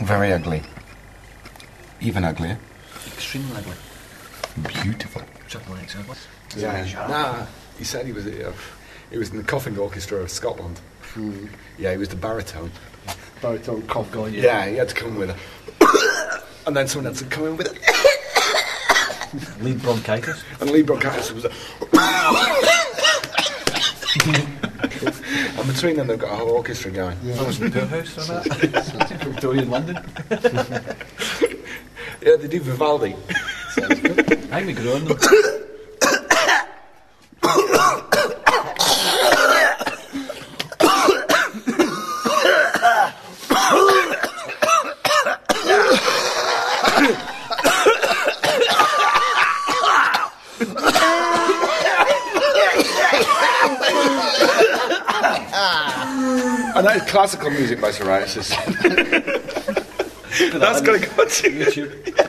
Very ugly. Even uglier. Extremely ugly. Beautiful. Triple X ugly. Yeah. Nah, he said he was in the coughing orchestra of Scotland. Yeah, he was the baritone. Baritone cough guy. Yeah, he had to come with a... and then someone had to come in with a... Lead bronchitis. And lead bronchitis was a... and between them they've got a whole orchestra going. That was the poorhouse or that? Victorian London. Yeah, they do Vivaldi. Sounds good. I think we could own them. And that is classical music by psoriasis. That's going to go to YouTube.